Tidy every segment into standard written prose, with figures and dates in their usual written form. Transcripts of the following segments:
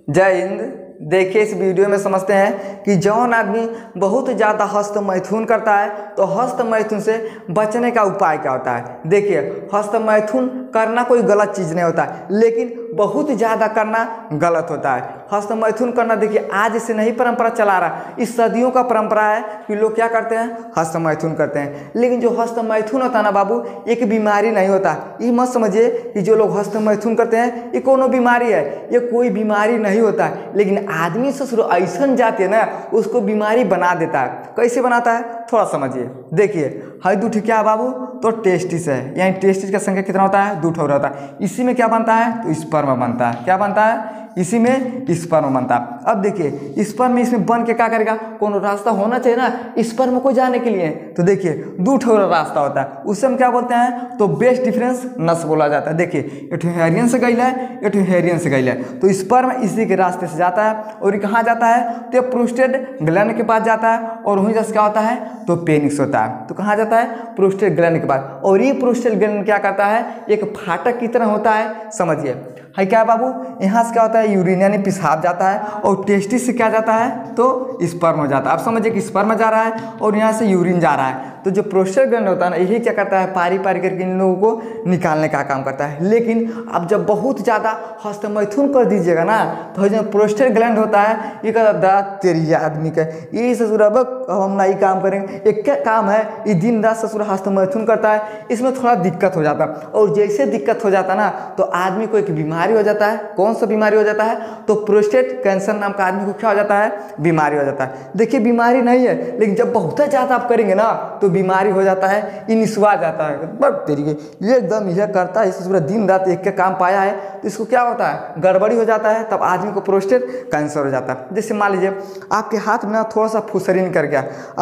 जय हिंद। देखिए इस वीडियो में समझते हैं कि जौन आदमी बहुत ज़्यादा हस्त मैथुन करता है तो हस्त मैथुन से बचने का उपाय क्या होता है। देखिए हस्त मैथुन करना कोई गलत चीज़ नहीं होता है, लेकिन बहुत ज़्यादा करना गलत होता है। हस्त मैथुन करना देखिए आज से नहीं परंपरा चला रहा, इस सदियों का परंपरा है कि लोग क्या करते हैं, हस्त मैथुन करते हैं। लेकिन जो हस्त मैथुन होता है ना बाबू, एक बीमारी नहीं होता। ये मत समझिए कि जो लोग हस्त मैथुन करते हैं ये कोनो बीमारी है, ये कोई बीमारी नहीं होता है। लेकिन आदमी ससुर ऐसा जाते हैं ना, उसको बीमारी बना देता है। कैसे बनाता है थोड़ा समझिए। देखिए हई दूठ क्या है बाबू, तो टेस्टिस है। यानी टेस्टिस का संख्या कितना होता है, 2 ठो होता है। इसी में क्या बनता है, तो स्पर्म बनता है। क्या बनता है, इसी में स्पर्म बनता है। अब देखिए स्पर्म में इसमें बन के क्या करेगा, कोनो रास्ता होना चाहिए ना स्पर्म को जाने के लिए। तो देखिए 2 ठो रास्ता होता है, उसे हम क्या बोलते हैं, तो बेस डिफरेंस नस बोला जाता है। देखिए एक हेरियन से गैल है, एक हेरियन से गैल है, तो स्पर्म इसी के रास्ते से जाता है। और ये कहाँ जाता है, तो प्रोस्टेट ग्लैंड के पास जाता है। और वहीं जैसे क्या होता है, तो पेनिक्स होता है। तो कहाँ जाता है, प्रोस्टेट ग्लैंड के पास। और ये प्रोस्टेट ग्लैंड क्या करता है, एक फाटक की तरह होता है। समझिए है क्या बाबू, यहाँ से क्या होता है, यूरिन यानी पेशाब जाता है। और टेस्टिस से क्या जाता है, तो स्पर्म हो जाता है। आप समझिए कि स्पर्म जा रहा है और यहाँ से यूरिन जा रहा है। तो जो प्रोस्टेट ग्लैंड होता है ना, यही क्या करता है, पारी पारी करके इन लोगों को निकालने का काम करता है। लेकिन अब जब बहुत ज़्यादा हस्त मैथुन कर दीजिएगा ना, तो जो प्रोस्टेट ग्लैंड होता है ये कहता तेरी आदमी का ये ससुर अब हम ना ही काम करेंगे। एक क्या काम है, ये दिन रात ससुर हस्त मैथुन करता है, इसमें थोड़ा दिक्कत हो जाता है। और जैसे दिक्कत हो जाता ना, तो आदमी को एक बीमारी हो जाता है। कौन सा बीमारी हो जाता है, तो प्रोस्टेट कैंसर नाम का आदमी को क्या हो जाता है, बीमारी हो जाता है। देखिए बीमारी नहीं है, लेकिन जब बहुत ज़्यादा आप करेंगे ना तो बीमारी हो जाता है, ये निस्वा जाता है। बस तरीके ये एकदम यह करता है, इससे पूरा दिन रात एक का काम पाया है, तो इसको क्या होता है, गड़बड़ी हो जाता है। तब आदमी को प्रोस्टेट कैंसर हो जाता है। जैसे मान लीजिए आपके हाथ में ना थोड़ा सा फुसरी निकल गया,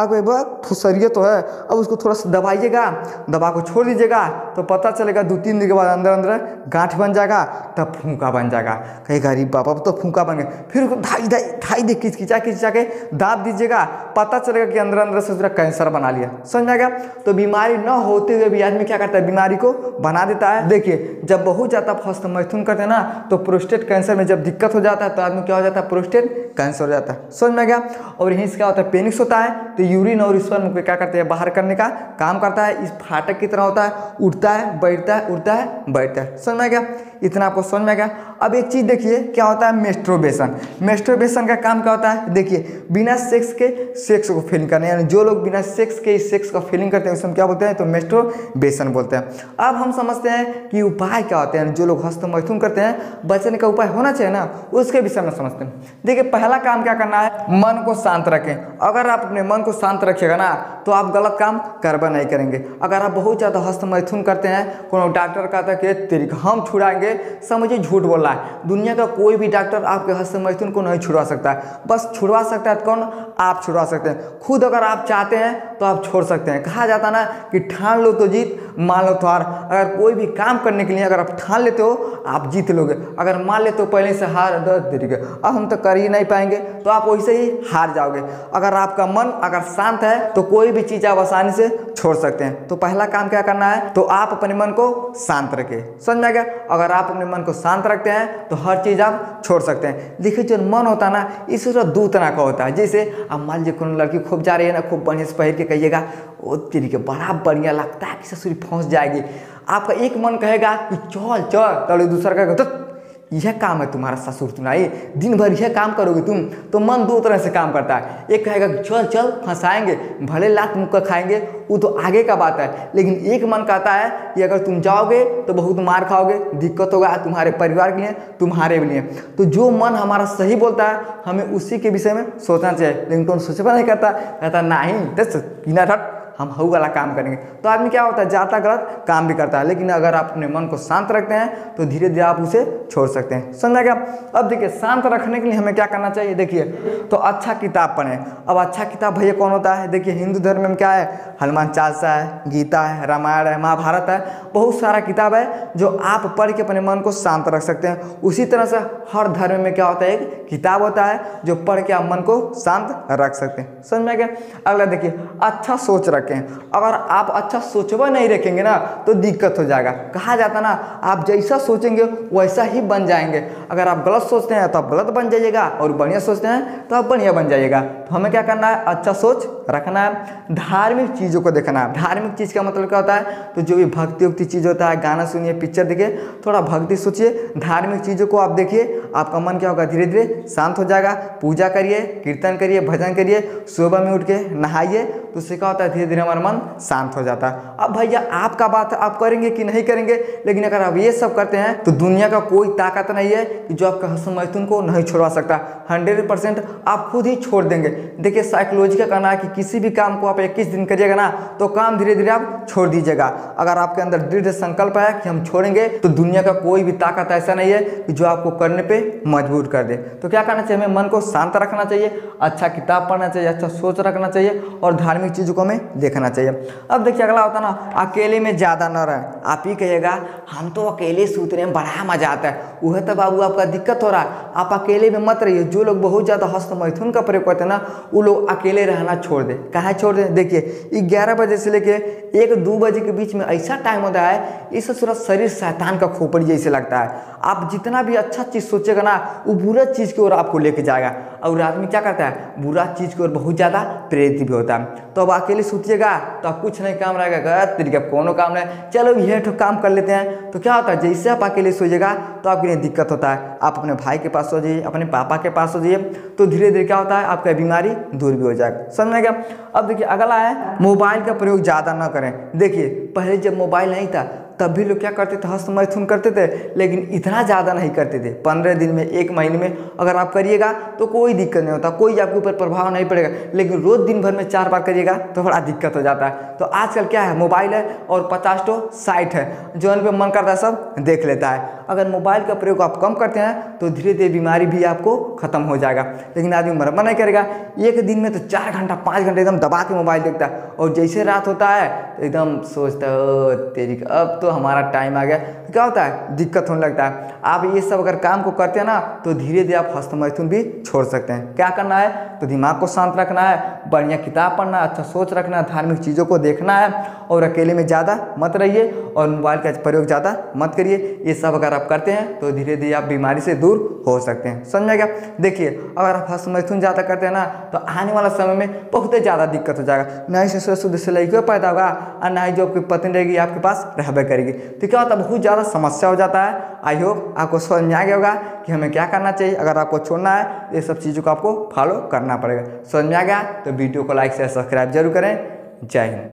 आप फुसरिए तो है, अब उसको थोड़ा सा दबाइएगा, दबा को छोड़ दीजिएगा, तो पता चलेगा 2-3 दिन के बाद अंदर अंदर गांठ बन जाएगा, तब फूंका बन जाएगा। कहीं गरीब बाबा तो फूंका बन गया, फिर उसको ढाई दे खिंचा के दाब दीजिएगा, पता चलेगा कि अंदर अंदर से उसका कैंसर बना लिया। समझ आएगा। तो बीमारी न होते हुए भी आदमी क्या करता है, बीमारी को बना देता है। देखिए जब बहुत ज़्यादा हस्त मैथुन करते हैं ना, तो प्रोस्टेट कैंसर में जब दिक्कत हो जाता है तो आदमी क्या हो जाता है, प्रोस्टेट कैंसर हो जाता है। समझ में आ गया। और यहीं से क्या होता है, पेनिक्स होता है, तो यूरिन और स्पर्म को क्या करते हैं, बाहर करने का काम करता है। इस फाटक की तरह होता है, उठता है बैठता है, उठता है बैठता है। समझ में आ गया, इतना आपको समझ में आ गया। अब एक चीज़ देखिए क्या होता है, मेस्ट्रोबेशन। मेस्ट्रोबेशन का काम क्या होता है, देखिए बिना सेक्स के सेक्स को फीलिंग करना, यानी जो लोग बिना सेक्स के सेक्स का फीलिंग करते हैं उसे हम क्या बोलते हैं, तो मेस्ट्रोबेशन बोलते हैं। अब हम समझते हैं कि उपाय क्या होते हैं, जो लोग हस्त मैथुन करते हैं बचने का उपाय होना चाहिए ना, उसके विषय में समझते हैं। देखिए पहला काम क्या करना है, मन को शांत रखें। अगर आप अपने मन को शांत रखिएगा ना, तो आप गलत काम करबा नहीं करेंगे। अगर आप बहुत ज़्यादा हस्त मैथुन करते हैं, कोनो डॉक्टर कहता है कि तेरी हम छुड़ाएंगे, समझिए झूठ बोल रहा है। दुनिया का कोई भी डॉक्टर आपके हस्त मैथुन को नहीं छुड़वा सकता है। बस छुड़वा सकता है कौन, आप छुड़वा सकते हैं खुद। अगर आप चाहते हैं तो आप छोड़ सकते हैं। कहा जाता ना कि ठान लो तो जीत, मान लो तो हार। अगर कोई भी काम करने के लिए अगर आप ठान लेते हो आप जीत लोगे, अगर मान लेते हो पहले से हार तरीके अब हम तो कर ही नहीं पाएंगे, तो आप वैसे ही हार जाओगे। अगर आपका मन अगर शांत है तो कोई भी चीज़ आप आसानी से छोड़ सकते हैं। तो पहला काम क्या करना है, तो आप अपने मन को शांत रखें। समझ में आ गया। अगर आप अपने मन को शांत रखते हैं तो हर चीज़ आप छोड़ सकते हैं। देखिए जो मन होता है ना, इस दो तरह का होता है। जैसे अब मान लीजिए कोनो लड़की खूब जा रही है ना, खूब बढ़िया से पहन के कहिएगा, वो तरीके बड़ा बढ़िया लगता है कि ससुरी फंस जाएगी। आपका एक मन कहेगा कि चल चल, तो दूसरा कहेगा तो यह काम है तुम्हारा ससुर, तुम आए दिन भर यह काम करोगे तुम। तो मन 2 तरह से काम करता है। एक कहेगा कि चल चल फंसाएंगे, भले लात मुक्का खाएंगे, वो तो आगे का बात है। लेकिन एक मन कहता है कि अगर तुम जाओगे तो बहुत मार खाओगे, दिक्कत होगा तुम्हारे परिवार के लिए, तुम्हारे लिए। तो जो मन हमारा सही बोलता है हमें उसी के विषय में सोचना चाहिए। लेकिन कौन सोचना नहीं करता, कहता नहीं दस बिना ठट हम हऊ वाला काम करेंगे। तो आदमी क्या होता है, जाता गलत काम भी करता है। लेकिन अगर आप अपने मन को शांत रखते हैं तो धीरे धीरे आप उसे छोड़ सकते हैं। समझा क्या। अब देखिए शांत रखने के लिए हमें क्या करना चाहिए, देखिए तो अच्छा किताब पढ़ें। अब अच्छा किताब भैया कौन होता है, देखिए हिंदू धर्म में क्या है, हनुमान चालीसा है, गीता है, रामायण है, महाभारत है, बहुत सारा किताब है जो आप पढ़ के अपने मन को शांत रख सकते हैं। उसी तरह से हर धर्म में क्या होता है, एक किताब होता है जो पढ़ के आप मन को शांत रख सकते हैं। समझ में आ गया। अगला देखिए अच्छा सोच रखें। रखें। अगर आप अच्छा सोचवा नहीं रखेंगे ना तो दिक्कत हो जाएगा। कहा जाता ना, आप जैसा सोचेंगे वैसा ही बन जाएंगे। अगर आप गलत सोचते हैं तो आप गलत बन जाइएगा, और बढ़िया सोचते हैं तो आप बढ़िया बन जाइएगा। तो हमें क्या करना है, अच्छा सोच रखना है, धार्मिक चीज़ों को देखना है। धार्मिक चीज़ का मतलब क्या होता है, तो जो भी भक्ति उक्ति चीज़ होता है, गाना सुनिए, पिक्चर देखिए, थोड़ा भक्ति सोचिए, धार्मिक चीज़ों को आप देखिए, आपका मन क्या होगा, धीरे धीरे शांत हो जाएगा। पूजा करिए, कीर्तन करिए, भजन करिए, सुबह में उठ के नहाइए, तो उससे क्या होता है, धीरे धीरे हमारा मन शांत हो जाता है। अब भैया आपका बात है, आप करेंगे कि नहीं करेंगे, लेकिन अगर आप ये सब करते हैं तो दुनिया का कोई ताकत नहीं है कि जो आपका हस्त मैथुन को नहीं छोड़वा सकता। 100% आप खुद ही छोड़ देंगे। देखिए साइकोलॉजी का कहना है कि किसी भी काम को आप 21 दिन करिएगा ना तो काम धीरे धीरे आप छोड़ दीजिएगा। अगर आपके अंदर दृढ़ संकल्प है कि हम छोड़ेंगे, तो दुनिया का कोई भी ताकत ऐसा नहीं है कि जो आपको करने पे मजबूर कर दे। तो क्या करना चाहिए, हमें मन को शांत रखना चाहिए, अच्छा किताब पढ़ना चाहिए, अच्छा सोच रखना चाहिए, और धार्मिक चीज़ों को हमें देखना चाहिए। अब देखिए अगला होता है ना, अकेले में ज़्यादा न रहें। आप ही कहिएगा हम तो अकेले सूत रहे हैं, बड़ा मजा आता है, वह तो बाबू आपका दिक्कत हो रहा है। आप अकेले में मत रहिए। जो लोग बहुत ज़्यादा हस्त मैथुन का प्रयोग करते हैं ना, वो लोग अकेले रहना छोड़ दें। कहाँ छोड़ दें, देखिए 11 बजे से लेके 1-2 बजे के बीच में ऐसा टाइम होता है, इससे पूरा शरीर शैतान का खोपड़ी जैसे लगता है। आप जितना भी अच्छा चीज़ सोचेगा ना, वो बुरा चीज़ की ओर आपको लेके जाएगा, और आदमी क्या करता है, बुरा चीज़ की ओर बहुत ज़्यादा प्रेरित भी होता है। तो अब अकेले सोचिएगा तो आप कुछ नहीं काम रहेगा, तरीका कोनो काम नहीं, चलो यह तो काम कर लेते हैं। तो क्या होता है, जैसे आप अकेले सोइएगा तो आपके लिए दिक्कत होता है। आप अपने भाई के पास सो जाइए, अपने पापा के पास सो जाइए, तो धीरे धीरे क्या होता है, आपका बीमारी दूर भी हो जाएगा। समझ में गया। अब देखिए अगला है, मोबाइल का प्रयोग ज़्यादा ना करें। देखिए पहले जब मोबाइल नहीं था तब भी लोग क्या करते थे, हस्त मैथुन करते थे, लेकिन इतना ज़्यादा नहीं करते थे। 15 दिन में, 1 महीने में अगर आप करिएगा तो कोई दिक्कत नहीं होता, कोई आपके ऊपर प्रभाव नहीं पड़ेगा। लेकिन रोज़ दिन भर में 4 बार करिएगा तो बड़ा दिक्कत हो जाता है। तो आजकल क्या है, मोबाइल है और 50 तो साइट है, जो उन पर मन करता है सब देख लेता है। अगर मोबाइल का प्रयोग आप कम करते हैं तो धीरे धीरे बीमारी भी आपको खत्म हो जाएगा। लेकिन आदमी मरम्मत नहीं करेगा, एक दिन में तो 4 घंटा 5 घंटे एकदम दबा के मोबाइल देखता है, और जैसे रात होता है तो एकदम सोचता है तेरी अब तो हमारा टाइम आ गया। तो क्या होता है, दिक्कत होने लगता है। आप ये सब अगर काम को करते हैं ना तो धीरे धीरे आप हस्त मैथुन भी छोड़ सकते हैं। क्या करना है, तो दिमाग को शांत रखना है, बढ़िया किताब पढ़ना, अच्छा सोच रखना है, धार्मिक चीज़ों को देखना है, और अकेले में ज़्यादा मत रहिए, और मोबाइल का प्रयोग ज़्यादा मत करिए। ये सब अगर आप करते हैं तो धीरे धीरे आप बीमारी से दूर हो सकते हैं। समझेगा। देखिए अगर आप हस्त मैथुन ज़्यादा करते हैं ना तो आने वाला समय में बहुत ही ज़्यादा दिक्कत हो जाएगा। ना ही ससुर शुद्ध से लड़की पैदा होगा, और ना ही जो आपकी पत्नी रहेगी आपके पास रहबे करेगी। तो क्या होता है, बहुत ज़्यादा समस्या हो जाता है। आई होप आपको समझ में आ गया होगा कि हमें क्या करना चाहिए। अगर आपको छोड़ना है ये सब चीज़ों को आपको फॉलो करना पड़ेगा। समझ में आ गया तो वीडियो को लाइक शेयर सब्सक्राइब जरूर करें। जय हिंद।